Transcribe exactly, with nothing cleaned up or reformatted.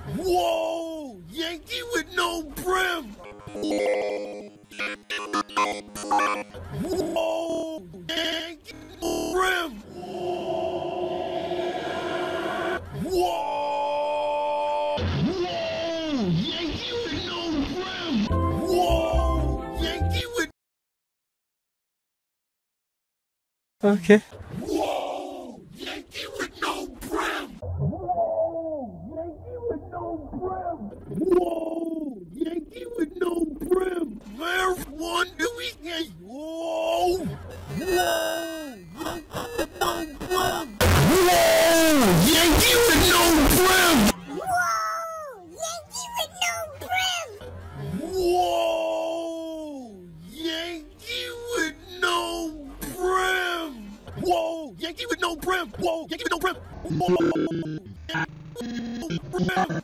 Whoa! Yankee with no brim! Whoa! Yankee with no brim! Whoa! Whoa! Yankee with no brim! Whoa! Yankee with... Okay. Whoa! Yankee with no brim! Whoa! Yankee with no brim! Whoa! Yankee with no brim! Where one do we get? Whoa! Whoa! Yankee with no brim! Whoa! Yankee with no brim! Whoa! Yankee with no brim! Whoa! Yankee with no brim! Whoa! Yankee with no brim! Whoa!